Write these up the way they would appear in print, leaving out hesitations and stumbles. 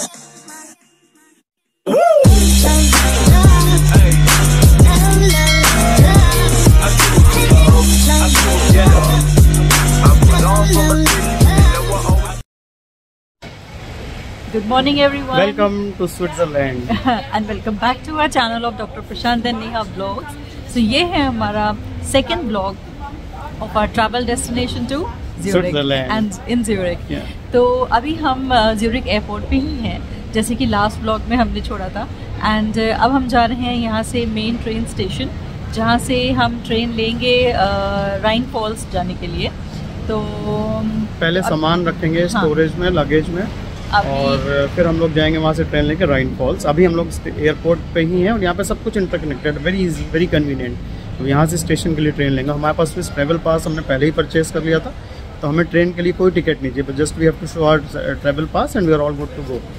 Good morning everyone. Welcome to Switzerland. And welcome back to our channel of Dr. Prashant and Neha Vlogs. So ये है हमारा second vlog of our travel destination to Zurich and in Zurich. Yeah. तो अभी हम Zurich airport पे ही हैं, जैसे कि last vlog में हमने छोड़ा था. And अब हम जा रहे हैं यहाँ से main train station, जहाँ से हम ट्रेन लेंगे राइन फॉल्स जाने के लिए. तो पहले सामान रखेंगे स्टोरेज में, लगेज में, और फिर हम लोग जाएंगे वहाँ से ट्रेन लेके राइन फॉल्स. अभी हम लोग एयरपोर्ट पे ही हैं और यहाँ पे सब कुछ interconnected, very easy, very convenient. तो यहाँ से स्टेशन के लिए ट्रेन लेंगे. हमारे पास स्विस ट्रैवल पास हमने पहले ही परचेज कर लिया था, तो हमें ट्रेन के लिए कोई टिकट नहीं चाहिए. Just we have to show our travel pass and we are all good to go.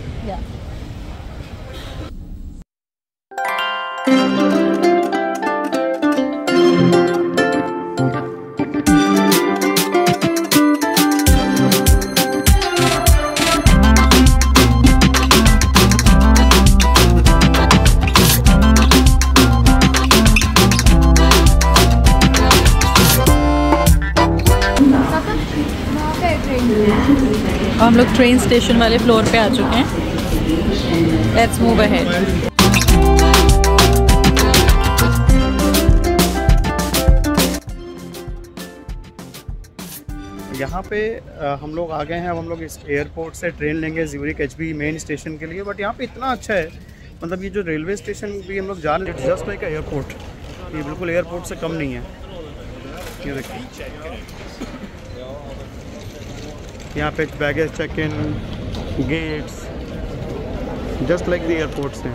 हम लोग ट्रेन स्टेशन वाले फ्लोर पे आ चुके हैं. Let's move ahead. यहाँ पे हम लोग आ गए हैं. अब हम लोग इस एयरपोर्ट से ट्रेन लेंगे ज़्यूरिक HB मेन स्टेशन के लिए. बट यहाँ पे इतना अच्छा है, मतलब ये जो रेलवे स्टेशन भी हम लोग जा रहे हैं, जस्ट लाइक एयरपोर्ट. ये बिल्कुल एयरपोर्ट से कम नहीं है. ये देखिए यहाँ पे baggage check in, gates just like the airport से.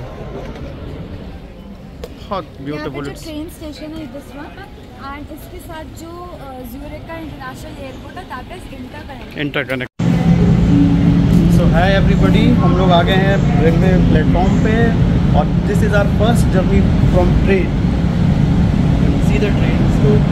बहुत ब्यूटीफुल ट्रेन स्टेशन है दिस वन, एंड इसके साथ जो ज़्यूरिक का इंटरनेशनल एयरपोर्ट है that is interconnect. So hi everybody, हम लोग आ गए हैं रेलवे प्लेटफॉर्म पे और this is our first journey from train. See the train.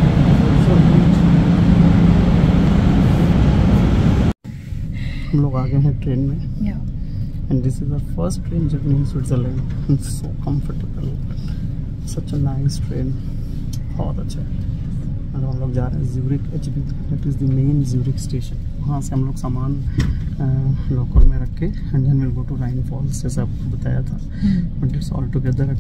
हम लोग आ गए हैं ट्रेन में and this is our first train journey in Switzerland. So comfortable, such a nice train, बहुत अच्छा है. और हम लोग जा रहे हैं Zurich HB, that is the main Zurich station. वहाँ से हम लोग सामान लॉकर में रख के and then will go to Rhine Falls, जैसे आपको बताया था. बट इट्स ऑल टुगेदर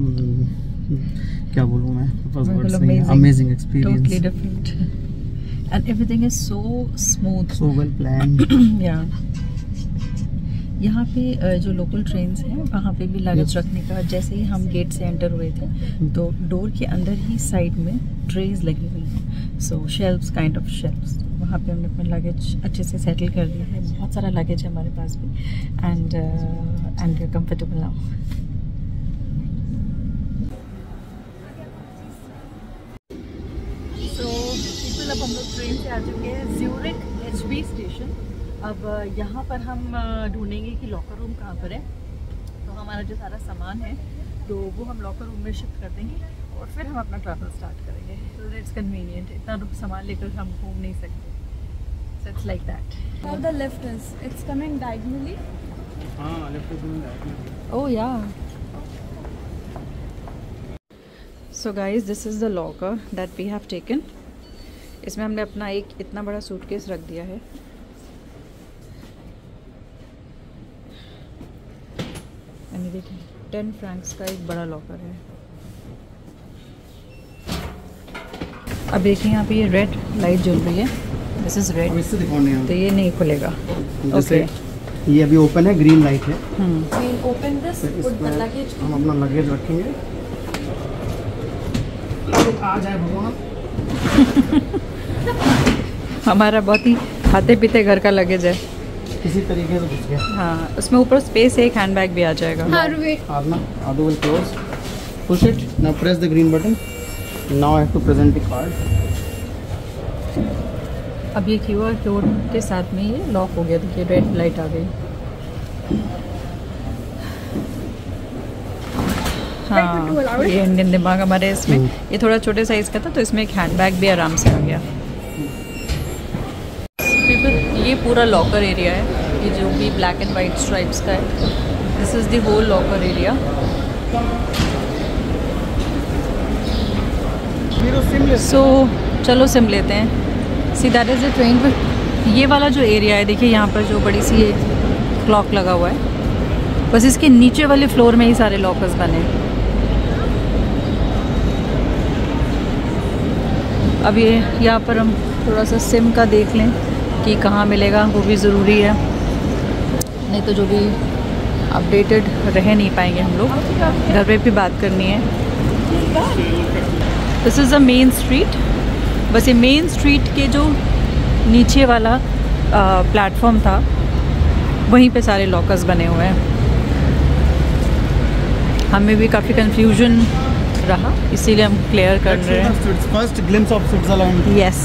क्या बोलूँ मैं, amazing experience. And everything is so smooth, so well planned. Yeah. यहाँ पे जो लोकल ट्रेन्स हैं वहाँ पे भी लगेज रखने का, जैसे ही हम गेट से एंटर हुए थे तो डोर के अंदर ही साइड में ट्रेज लगी हुई हैं. So shelves, kind of shelves, वहाँ पे हमने अपना लगेज अच्छे से सेटल कर दिया है. बहुत सारा लगेज है हमारे पास भी and we are comfortable now. अब हम लोग ट्रेन से आ चुके हैं ज़्यूरिक HB स्टेशन. अब यहाँ पर हम ढूंढेंगे कि लॉकर रूम कहाँ पर है. तो हमारा जो सारा सामान है तो वो हम लॉकर रूम में शिफ्ट कर देंगे और फिर हम अपना ट्रैवल स्टार्ट करेंगे. तो दैट्स कन्वीनियंट. इतना सामान लेकर हम घूम नहीं सकते. So it's like that. How the lift is? It's coming diagonally. हाँ, lift is diagonally. Oh yeah. So guys, this is the locker that we have taken. इसमें हमने अपना एक इतना बड़ा सूटकेस रख दिया है. यानी देखिए 10 फ्रैंक्स का एक बड़ा लॉकर है. अब देखिए यहाँ पे ये रेड लाइट जल रही है. This is red. इससे दिखाने तो ये नहीं खुलेगा. ओके, ये अभी ओपन है, ग्रीन लाइट है. We'll open this, put the luggage. हम अपना लगेज रखेंगे. आ जाए भगवान. हमारा बहुत ही खाते पीते घर का लगेज है. किसी तरीके से घुस गया. हाँ, उसमें ऊपर स्पेस है, एक हैंड बैग भी आ जाएगा. Adu will close. Push it. Now press the green button. Now I have to present the card. अब ये QR कोड के साथ में ये लॉक हो गया. देखिए रेड लाइट आ गई. हाँ, ये इंडियन दिमाग हमारे इसमें. ये थोड़ा छोटे साइज का था तो इसमें एक हैंड बैग भी आराम से आ गया. ये पूरा लॉकर एरिया है, ये जो भी ब्लैक एंड वाइट स्ट्राइप्स का है, this is the whole locker area. So चलो सिम लेते हैं। See that is the train. पर ये वाला जो एरिया है, देखिए यहाँ पर जो बड़ी सी ये क्लॉक लगा हुआ है, बस इसके नीचे वाले फ्लोर में ही सारे लॉकर्स बने हैं। अब ये यहाँ पर हम थोड़ा सा सिम का देख लें कि कहाँ मिलेगा, वो भी ज़रूरी है, नहीं तो जो भी अपडेटेड रह नहीं पाएंगे हम लोग। घर पे भी बात करनी है। This is a main street. बस ये मेन स्ट्रीट के जो नीचे वाला प्लेटफॉर्म था, वहीं पे सारे लॉकर्स बने हुए हैं। हमें भी काफ़ी कंफ्यूजन रहा, इसीलिए हम क्लियर कर रहे हैं। First glimpse of Switzerland. Yes,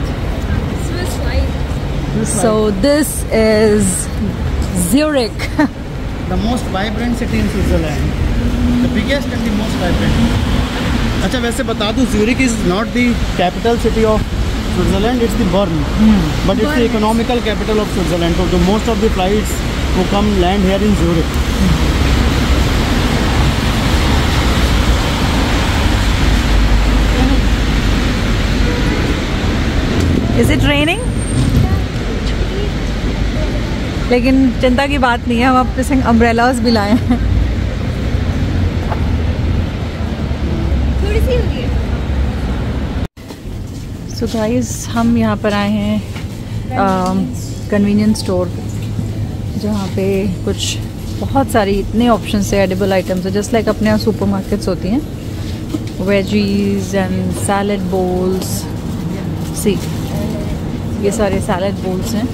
so this is Zurich, the most vibrant city in Switzerland, the biggest and the most vibrant. अच्छा, वैसे बता दूं, Zurich is not the capital city of Switzerland, it's the Bern, but it's the economical capital of Switzerland. तो most of the flights वो come land here in Zurich. Is it raining? लेकिन चिंता की बात नहीं है, हम अपने संग अम्ब्रेलास भी लाए हैं। थोड़ी सी होगी। सो गाइस, हम यहाँ पर आए हैं कन्वीनियंस स्टोर, जहाँ पे कुछ बहुत सारी इतने ऑप्शंस है, एडिबल आइटम्स है, जस्ट लाइक अपने यहाँ सुपर मार्केट्स होती हैं। Veggies and salad bowls, see ये सारे सैलड बोल्स हैं।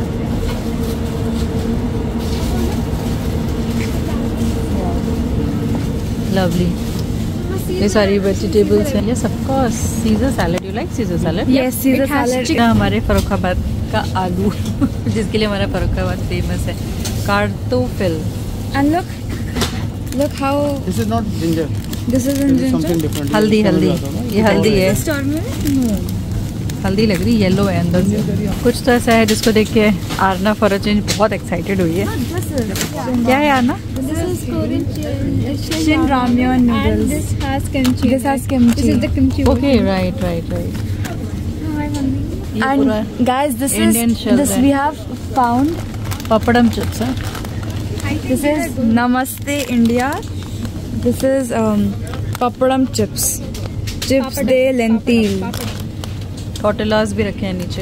लवली, ये सारी वेजिटेबल्स हैं। Yes of course, Caesar salad. You like Caesar salad? Yes, Caesar salad. हमारे फर्रुखाबाद का आलू जिसके लिए हमारा फर्रुखाबाद फेमस है, कार्तोफिल। And look how This is not ginger. this is in ginger. Something different. हल्दी, हल्दी, ये हल्दी है। स्टोर में हल्दी लग रही, येलो है अंदर से। कुछ तो ऐसा है जिसको देख के आरना फॉर अ चेंज बहुत एक्साइटेड हुई है। क्या है Aarna? This is Korean Shin ramyeon noodles. And this has kimchi. This has kimchi. This is the kimchi. Okay, right right right. ये पूरा And guys, this Indian is shells this है। we have found. Papadum chips है। This is Namaste India. This is papadam chips. Chips de lentil. टोटेलास भी रखे हैं नीचे।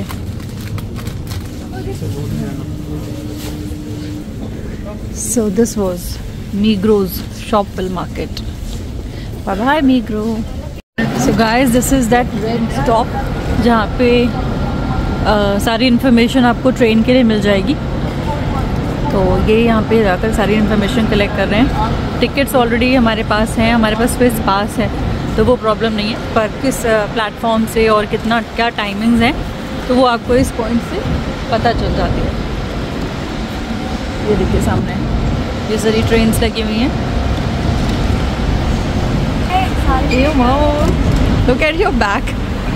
So this was Migros Shopwell Market. Bye bye Migro. So guys, this is that red stop जहाँ पे सारी information आपको ट्रेन के लिए मिल जाएगी। तो ये यहाँ पे जाकर सारी इन्फॉर्मेशन कलेक्ट कर रहे हैं। टिकट्स ऑलरेडी हमारे पास हैं, हमारे पास स्विस पास है, तो वो प्रॉब्लम नहीं है। पर किस प्लेटफॉर्म से और कितना क्या टाइमिंग्स हैं, तो वो आपको इस पॉइंट से पता चल जाती है। ये देखिए सामने ये सारी ट्रेन्स लगी हुई हैं। Look at your back.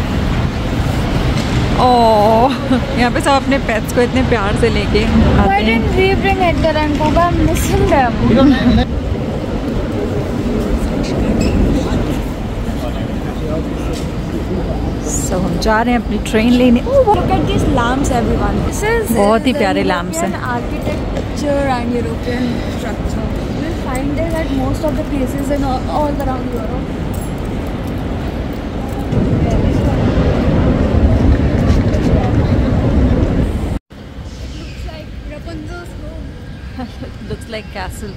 Oh, यहाँ पे सब अपने पेट्स को इतने प्यार से लेके आते Why हैं। didn't we bring Edgar and Koga? I'm missing them. So, हम जा रहे हैं अपनी ट्रेन लेने। Look at these lamps, everyone. This is बहुत ही the प्यारे lamps हैं। European architecture and European structure. You'll find it at most of the places in all around Europe. Looks like Rapunzel's home. Looks like castle.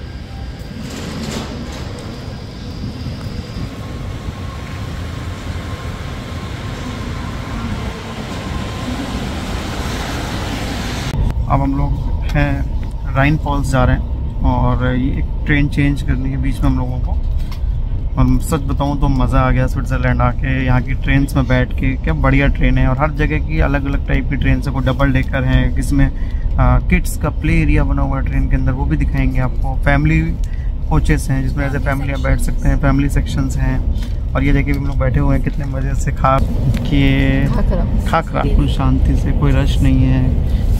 अब हम लोग हैं Rhine Falls जा रहे हैं और ये एक ट्रेन चेंज करनी है बीच में हम लोगों को। और सच बताऊं तो मज़ा आ गया स्विट्ज़रलैंड आके, यहाँ की ट्रेन्स में बैठ के। क्या बढ़िया ट्रेन है, और हर जगह की अलग अलग टाइप की ट्रेन है। कोई डबल डेकर है, किसमें किड्स का प्ले एरिया बना हुआ है ट्रेन के अंदर, वो भी दिखाएंगे आपको। फैमिली कोचेस हैं जिसमें ऐसे फैमिलियाँ बैठ सकते हैं, फैमिली सेक्शंस हैं। और ये देखिए हम लोग बैठे हुए हैं कितने मज़े से खा के, खाकरा बिल्कुल शांति से, कोई रश नहीं है,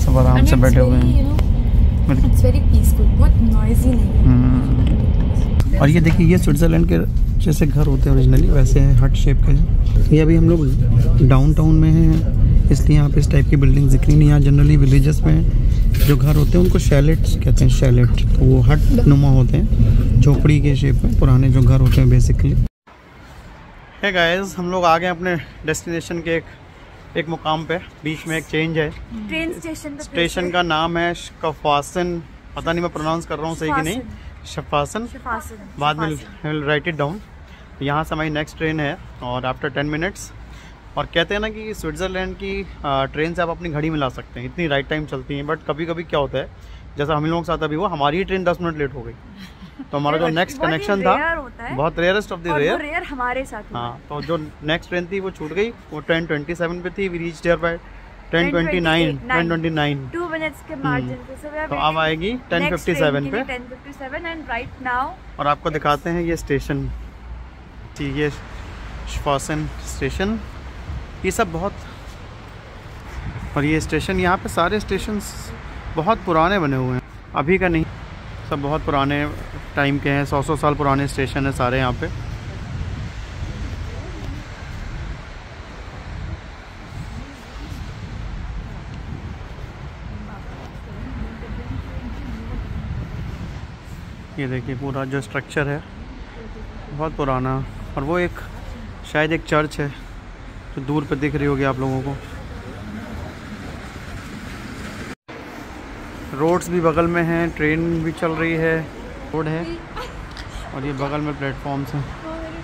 सब आराम से बैठे हुए हैं। It's very peaceful, बहुत noisy नहीं है। और ये देखिए, ये स्विट्ज़रलैंड के जैसे घर होते हैं ओरिजिनली, वैसे हैं हट शेप के। ये अभी हम लोग डाउनटाउन में हैं, इसलिए यहाँ पे इस टाइप की बिल्डिंग दिख रही नहीं। यहाँ जनरली विलेजेस में जो घर होते हैं उनको शैलेट्स कहते हैं, शैलेट। तो वो हट नुमा होते हैं, झोपड़ी के शेप में पुराने जो घर होते हैं बेसिकली। है गाइस, हम लोग आ गए अपने डेस्टिनेशन के एक मुकाम पे। बीच में एक चेंज है। ट्रेन स्टेशन का नाम है शफासन, पता नहीं मैं प्रोनाउंस कर रहा हूँ सही कि नहीं, शफासन। बाद में विल राइट इट डाउन। यहाँ से हमारी नेक्स्ट ट्रेन है और आफ्टर 10 मिनट्स। और कहते हैं ना कि स्विट्ज़रलैंड की ट्रेन से आप अपनी घड़ी मिला सकते हैं, इतनी राइट टाइम चलती हैं। बट कभी कभी क्या होता है, जैसा हम लोगों के साथ अभी हुआ, हमारी ही ट्रेन 10 मिनट लेट हो गई। तो हमारा जो नेक्स्ट कनेक्शन था, बहुत रेयरेस्ट ऑफ द रेयर हमारे साथ। हाँ, तो जो नेक्स्ट ट्रेन थी वो छूट गई। वो 10:27 पे थी। We reached here by 10:29 2 minutes के मार्जिन से। तो अब आएगी 10:57 पे। 10:57 एंड राइट नाउ। और आपको दिखाते हैं ये स्टेशन, ये शफासन स्टेशन। ये सब बहुत, और ये स्टेशन, यहाँ पे सारे स्टेशंस बहुत पुराने बने हुए हैं, अभी का नहीं, सब बहुत पुराने टाइम के हैं। 100 साल पुराने स्टेशन है सारे यहाँ पे। ये देखिए पूरा जो स्ट्रक्चर है बहुत पुराना। और वो एक शायद एक चर्च है जो दूर पे दिख रही होगी आप लोगों को। रोड्स भी बगल में हैं, ट्रेन भी चल रही है, रोड है, और ये बगल में प्लेटफॉर्म्स हैं।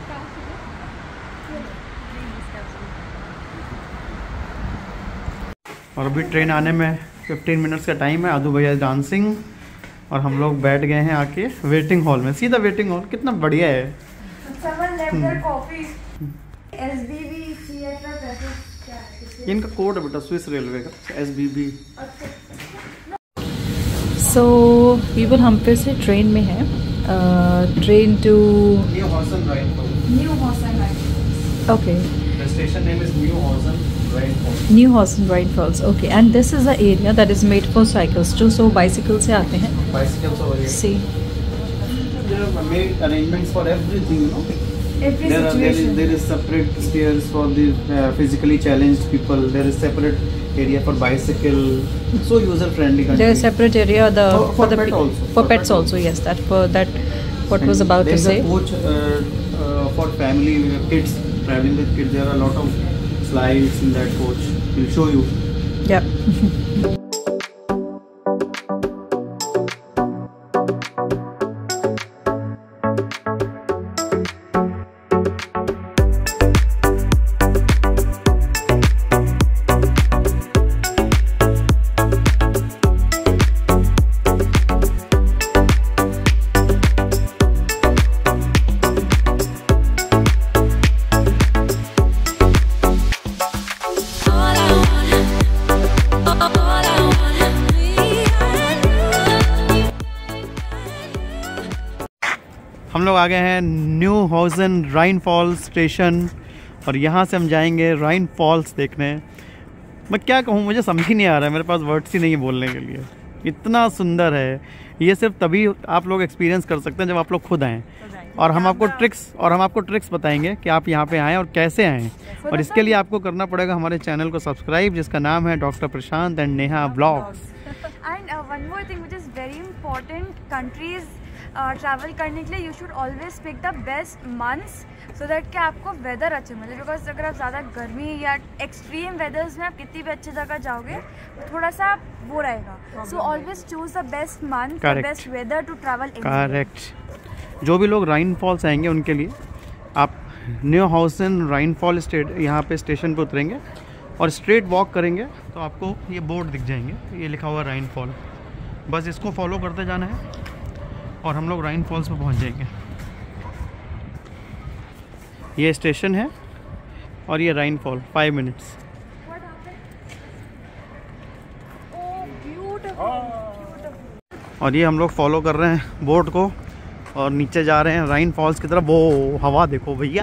और अभी ट्रेन आने में 15 मिनट्स का टाइम है। आदू भैया डांसिंग, और हम लोग बैठ गए हैं आके वेटिंग हॉल में। सीधा वेटिंग हॉल, कितना बढ़िया है। इनका कोड है बेटा, स्विस रेलवे का, SBB। सो वीवर हम फिर से ट्रेन में हैं। Train to Neuhausen Rhine. Okay, the station name is Neuhausen Rhine. Neuhausen Rhine Falls. Okay, and this is the area that is made for cycles, जो so bicycle से आते हैं। Bicycles over here. See, There are made arrangements for everything, you know. Every situation. There is separate stairs for the physically challenged people. There is separate area for bicycle. So user friendly country. there is separate area For pet also. For pets also. Yes, that what was about to say. There's a coach for family kids, traveling with kids. There are a lot of slides in that coach. We'll show you. Yeah. हम लोग आ गए हैं Neuhausen Rhine Falls station, और यहाँ से हम जाएंगे राइन फॉल्स देखने। मैं क्या कहूँ, मुझे समझ ही नहीं आ रहा है, मेरे पास वर्ड्स ही नहीं है बोलने के लिए। इतना सुंदर है, ये सिर्फ तभी आप लोग एक्सपीरियंस कर सकते हैं जब आप लोग खुद आएँ। और हम आपको ट्रिक्स बताएंगे कि आप यहाँ पे आएँ और कैसे आएँ। और इसके लिए आपको करना पड़ेगा हमारे चैनल को सब्सक्राइब, जिसका नाम है doctor Prashant and Neha blogs. And one more thing which is very important, countries travel करने के लिए you should always pick the best months so that कि आपको वेदर अच्छे मिले। बिकॉज अगर आप ज़्यादा गर्मी या एक्सट्रीम वेदर्स में आप कितनी भी अच्छी जगह जाओगे तो थोड़ा सा वो रहेगा। So always choose the best month, the best weather to travel. Correct. जो भी लोग राइन फॉल्स आएंगे उनके लिए आप न्यू हॉर्सन राइन फॉल यहाँ पे स्टेशन पे उतरेंगे और स्ट्रेट वॉक करेंगे तो आपको ये बोर्ड दिख जाएंगे, ये लिखा हुआ राइन फॉल। बस इसको फॉलो करते जाना है और हम लोग राइन फॉल्स पे पहुंच जाएंगे। ये स्टेशन है और ये राइन फॉल 5 मिनट्स। और ये हम लोग फॉलो कर रहे हैं बोर्ड को और नीचे जा रहे हैं राइन फॉल्स की तरफ। वो हवा देखो भैया।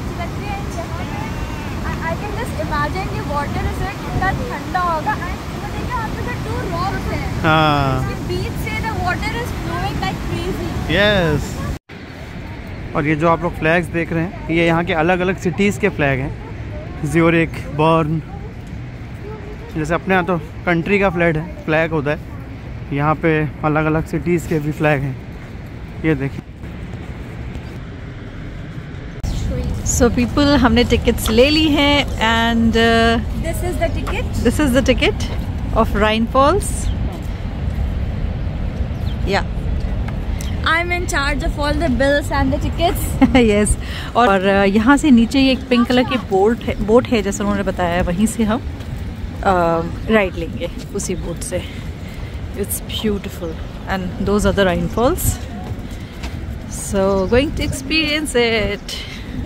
अच्छी लगती है। आई कैन जस्ट इमेजिन ये वाटर इस कितना ठंडा होगा। एंड देखिए वहाँ पे जो 2 रॉक्स हैं, हाँ बीच से the water is flowing like crazy. Yes. और ये जो आप लोग फ्लैग्स देख रहे हैं, ये यहाँ के अलग अलग सिटीज़ के फ्लैग हैं। ज्यूरिख, बर्न, जैसे अपने यहाँ तो कंट्री का फ्लैग होता है, यहाँ पे अलग अलग सिटीज़ के भी फ्लैग हैं। ये देखिए। सो पीपल, हमने टिकट्स ले ली हैं and this is the ticket. This is the ticket of Rhine Falls. Yeah I am in charge of all the bills and the tickets. Yes. और यहाँ से नीचे ये एक पिंक कलर की बोट है जैसे उन्होंने बताया, वहीं से हम राइड लेंगे उसी बोट से। It's beautiful and those are the Rhine Falls, so going to experience it.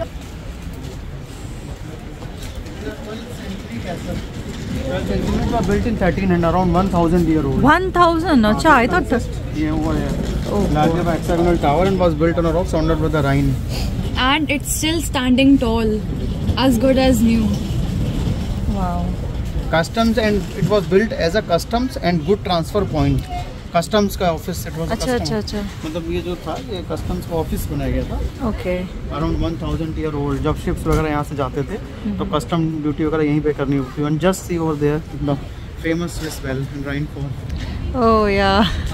built in 1300, around 1000 year old. 1000? अच्छा, I thought ये over here. Larger hexagonal tower and was built on a rock surrounded by the Rhine. And it's still standing tall, as good as new. wow. Customs, and it was built as a customs and good transfer point. Customs का office, it was अच्छा अच्छा अच्छा, मतलब ये जो था ये customs का ऑफिस बनाया गया था। ओके। Around 1000 year old. जब शिप्स वगैरह यहाँ से जाते थे तो कस्टम ड्यूटी वगैरह यहीं पे करनी होती है। Just see over there the famous Swiss well in Rhine Fall. Oh yeah.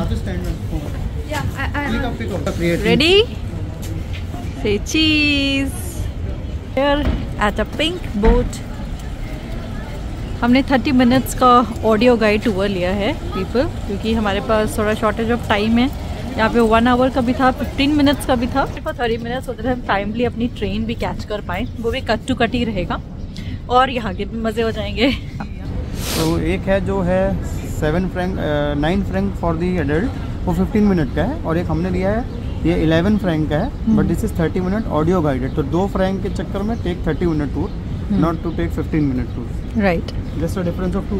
Ready? Say cheese. Here at a pink boat. हमने 30 मिनट्स का ऑडियो गाइड टूर लिया है पीपल, क्योंकि हमारे पास थोड़ा शॉर्टेज ऑफ टाइम है। यहाँ पे 1 आवर का भी था, 15 मिनट्स का भी था। 30 मिनट्स होते थे, हम टाइमली अपनी ट्रेन भी कैच कर पाएँ, वो भी कट टू कट ही रहेगा और यहाँ के भी मज़े हो जाएंगे। तो एक है जो है 9 फ्रैंक फॉर दी एडल्ट, वो 15 मिनट का है, और एक हमने लिया है ये 11 फ्रैंक का है, but this is 30 minute audio guided. तो 2 फ्रैंक के चक्कर में take 30 minute tour, not to take 15 minute tour. Right, just a difference of 2।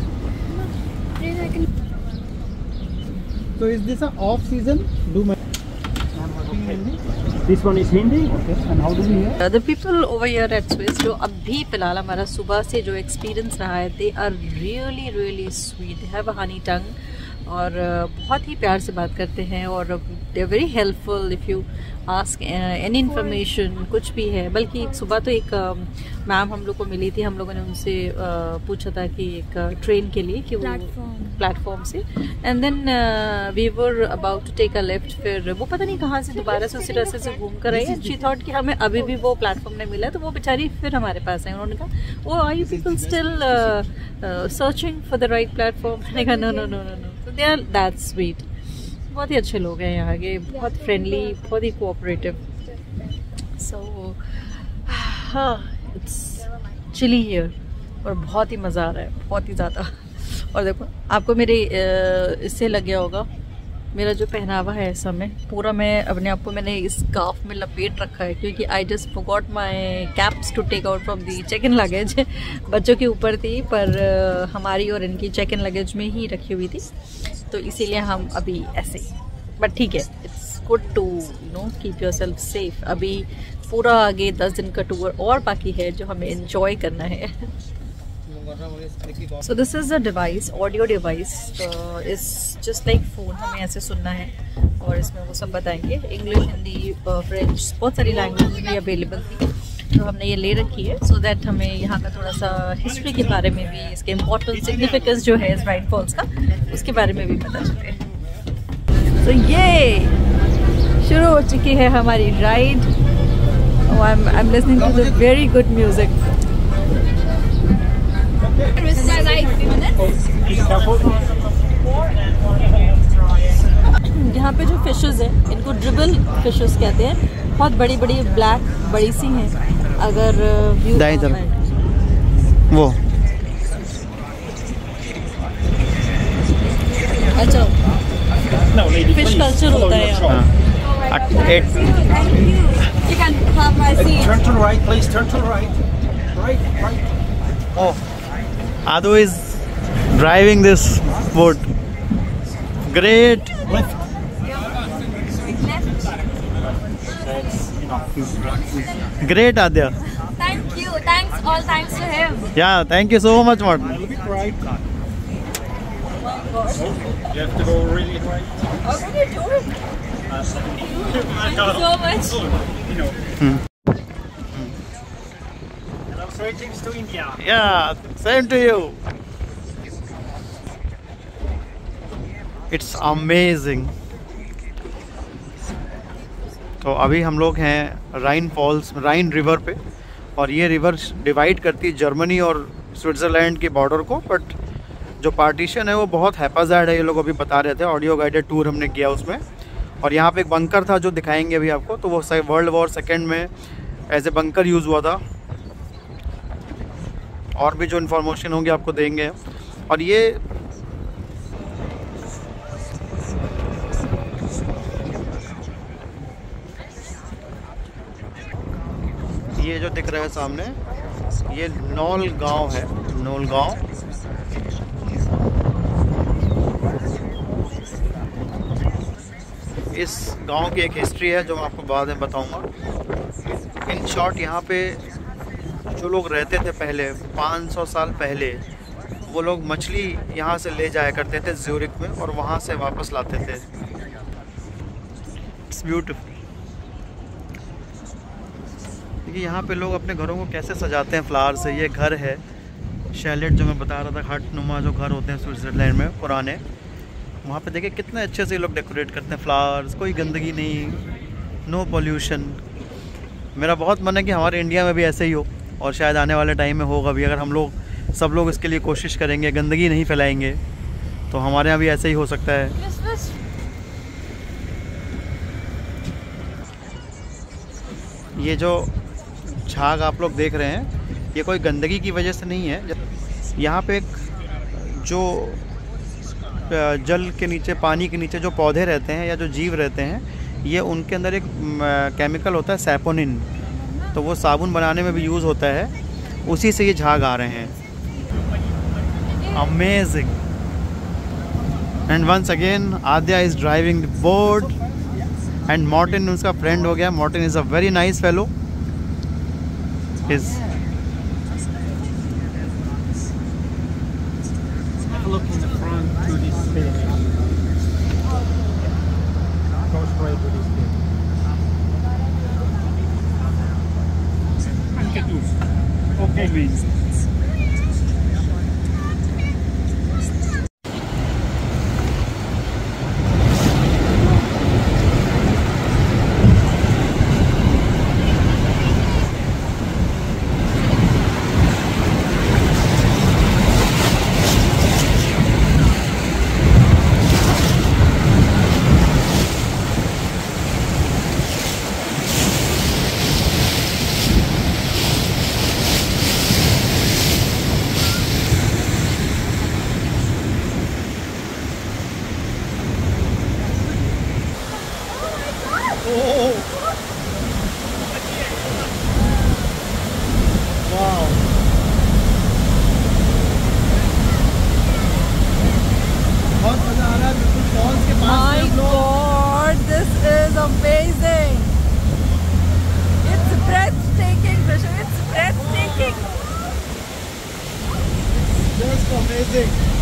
So is this a off season? This one is Hindi. Okay. And how do we hear? The people over here at Swiss, जो अभी फिलहाल हमारा सुबह से जो experience रहा है, they are really really sweet. They have a honey tongue और बहुत ही प्यार से बात करते हैं और they are very helpful if you ask any information, कुछ भी है। बल्कि सुबह तो एक मैम हम लोग को मिली थी, हम लोगों ने उनसे पूछा था कि एक ट्रेन के लिए कि वो प्लेटफॉर्म से, and then we were about to take a left. फिर वो पता नहीं कहाँ से दोबारा से उसी रास्ते से घूम कर आई एंड शी थॉट कि हमें अभी भी वो प्लेटफॉर्म नहीं मिला, तो वो बेचारी फिर हमारे पास आई। उन्होंने कहा oh are you people still searching for the right platform? मैंने कहा no no no no no. तो दे आर दैट स्वीट, बहुत ही अच्छे लोग हैं यहाँ के, बहुत फ्रेंडली, बहुत ही कोऑपरेटिव। सो हाँ, इट्स चिली हियर और बहुत ही मज़ा आ रहा है, बहुत ही ज़्यादा। और देखो आपको मेरे इससे लग गया होगा मेरा जो पहनावा है इस समय पूरा, मैं अपने आप को मैंने इस स्कार्फ में लपेट रखा है, क्योंकि I just forgot my caps to take out from the check in luggage. बच्चों के ऊपर थी पर हमारी और इनकी चेक इन लगेज में ही रखी हुई थी, तो इसीलिए हम अभी ऐसे, बट ठीक है, it's good to keep yourself safe. अभी पूरा आगे 10 दिन का टूर और बाकी है जो हमें एंजॉय करना है। So this is a device, audio device. It's just like phone, हमें ऐसे सुनना है और इसमें वो सब बताएंगे, इंग्लिश, हिंदी, फ्रेंच, बहुत सारी लैंग्वेज भी अवेलेबल थी, तो हमने ये ले रखी है सो दैट हमें यहाँ का थोड़ा सा हिस्ट्री के बारे में भी, इसके इम्पोर्टेंट सिग्निफिकेंस जो है इस राइन फॉल्स का, उसके बारे में भी पता चले। तो ये शुरू हो चुकी है हमारी ride. I am listening to the very good music. यहाँ पे जो फिशेस हैं इनको ड्रिबल फिशेस कहते हैं, बहुत बड़ी बड़ी ब्लैक बड़ी सी हैं। अगर व्यू वो अच्छा फिश कल्चर होता है यहाँ। You can have my seat. Turn to the right, please. Turn to the right. Right. Oh, Adu is driving this boat. Great. Left. That's enough. Great, Adya. Thank you. Thanks. All thanks to him. Yeah, thank you so much, Martin. A little bit right. You have to go really right. How can you do it? Thank you so much. You know. Hello, greetings to India. Yeah, same to you. It's amazing. तो अभी हम लोग हैं Rhine Falls, राइन river पे, और ये river divide करती है जर्मनी और स्विट्ज़रलैंड के बॉर्डर को, बट जो पार्टीशन है वो बहुत हैपाजार्ड है, ये लोग अभी बता रहे थे। ऑडियो गाइडेड टूर हमने किया उसमें, और यहाँ पे एक बंकर था जो दिखाएंगे अभी आपको, तो वो वर्ल्ड वॉर सेकेंड में एज ए बंकर यूज़ हुआ था। और भी जो इन्फॉर्मेशन होंगी आपको देंगे। और ये जो दिख रहा है सामने, ये नौल गांव है, नौल गांव। इस गांव की एक हिस्ट्री है जो मैं आपको बाद में बताऊंगा। इन शॉर्ट, यहाँ पे जो लोग रहते थे पहले 500 साल पहले, वो लोग मछली यहाँ से ले जाया करते थे ज्यूरिक में, और वहाँ से वापस लाते थे। It's beautiful. देखिए यहाँ पे लोग अपने घरों को कैसे सजाते हैं फ्लावर से। ये घर है शैलेट, जो मैं बता रहा था, हट नुमा जो घर होते हैं स्विट्ज़रलैंड में पुराने, वहाँ पे देखिए कितने अच्छे से लोग डेकोरेट करते हैं फ्लावर्स। कोई गंदगी नहीं, नो पोल्यूशन। मेरा बहुत मन है कि हमारे इंडिया में भी ऐसे ही हो, और शायद आने वाले टाइम में होगा भी। अगर हम लोग सब लोग इसके लिए कोशिश करेंगे, गंदगी नहीं फैलाएंगे, तो हमारे यहाँ भी ऐसे ही हो सकता है। ये जो झाग आप लोग देख रहे हैं, ये कोई गंदगी की वजह से नहीं है। यहाँ पे एक जो जल के नीचे, पानी के नीचे जो पौधे रहते हैं या जो जीव रहते हैं, ये उनके अंदर एक केमिकल होता है सैपोनिन, तो वो साबुन बनाने में भी यूज़ होता है, उसी से ये झाग आ रहे हैं। Amazing. And once again Aadya is driving the boat, and Martin उसका फ्रेंड हो गया। Martin is a very nice fellow. Look in the front to this building. Go straight to this building. Okay, please. My God, this is amazing. It's breathtaking, Rishabh. It's breathtaking. Just amazing.